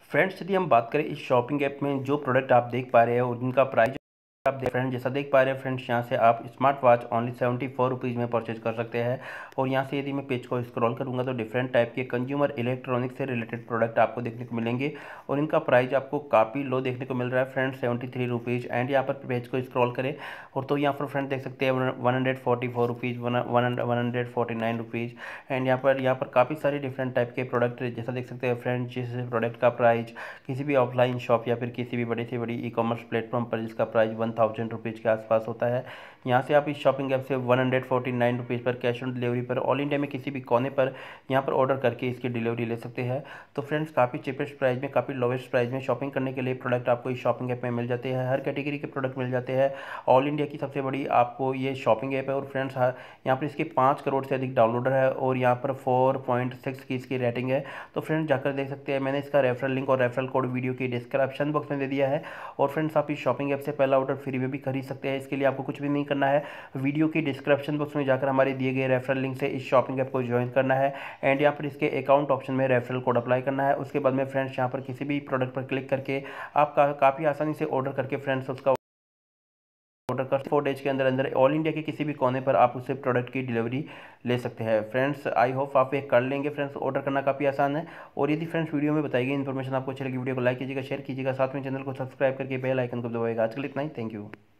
Friends, यदि हम बात करें इस शॉपिंग ऐप में जो प्रोडक्ट आप देख पा रहे हैं और जिनका प्राइस आप देख फ्रेंड जैसा देख पा रहे हैं फ्रेंड्स, यहाँ से आप स्मार्ट वॉच ओनली 74 रुपीज़ में परचेज कर सकते हैं। और यहाँ से यदि मैं पेज को स्क्रॉल करूँगा तो डिफरेंट टाइप के कंज्यूमर इलेक्ट्रॉनिक्स से रिलेटेड प्रोडक्ट आपको देखने को मिलेंगे और इनका प्राइस आपको काफ़ी लो देखने को मिल रहा है फ्रेंड्स, 73 रुपीज़। एंड यहाँ पर पेज को स्क्रॉल करें और तो यहाँ पर फ्रेंड देख सकते हैं 144 रुपीज़, 149 रुपीज़। एंड यहाँ पर काफ़ी सारे डिफरेंट टाइप के प्रोडक्ट जैसा देख सकते हैं फ्रेंड्स, जिस प्रोडक्ट का प्राइस किसी भी ऑफलाइन शॉप या फिर किसी भी बड़ी से बड़ी ई कॉमर्स प्लेटफॉर्म पर जिसका प्राइस 1000 रुपीज़ के आसपास होता है, यहाँ से आप इस शॉपिंग ऐप से 149 रुपीज़ पर कैश ऑन डिलीवरी पर ऑल इंडिया में किसी भी कोने पर यहाँ पर ऑर्डर करके इसकी डिलीवरी ले सकते हैं। तो फ्रेंड्स, काफ़ी चीपेस्ट प्राइस में, काफ़ी लोवेस्ट प्राइस में शॉपिंग करने के लिए प्रोडक्ट आपको इस शॉपिंग ऐप में मिल जाते हैं। हर कैटेगरी के प्रोडक्ट मिल जाते हैं। ऑल इंडिया की सबसे बड़ी आपको ये शॉपिंग ऐप है और फ्रेंड्स यहाँ पर इसके 5 करोड़ से अधिक डाउनलोडर है और यहाँ पर 4.6 की इसकी रेटिंग है। तो फ्रेंड्स, जाकर देख सकते हैं, मैंने इसका रेफरल लिंक और रेफरल कोड वीडियो की डिस्क्रिप्शन बॉक्स में दे दिया है। और फ्रेंड्स, आप इस शॉपिंग ऐप से पहला ऑर्डर फ्री में भी खरीद सकते हैं। इसके लिए आपको कुछ भी नहीं करना है, वीडियो की डिस्क्रिप्शन बॉक्स में जाकर हमारे दिए गए रेफरल लिंक से इस शॉपिंग ऐप को ज्वाइन करना है एंड यहाँ पर इसके अकाउंट ऑप्शन में रेफरल कोड अप्लाई करना है। उसके बाद में फ्रेंड्स, यहाँ पर किसी भी प्रोडक्ट पर क्लिक करके आप काफ़ी आसानी से ऑर्डर करके फ्रेंड्स उसका ऑर्डर कर 4 डेज के अंदर अंदर ऑल इंडिया के किसी भी कोने पर आप उससे प्रोडक्ट की डिलीवरी ले सकते हैं। फ्रेंड्स, आई होप आप ये कर लेंगे। फ्रेंड्स, ऑर्डर करना काफ़ी आसान है। और यदि फ्रेंड्स वीडियो में बताई गई इन्फॉर्मेशन आपको अच्छी लगी, वीडियो को लाइक कीजिएगा, शेयर कीजिएगा, साथ में चैनल को सब्सक्राइब करके बेल आइकन को दबाइएगा। आज के लिए इतना ही, थैंक यू।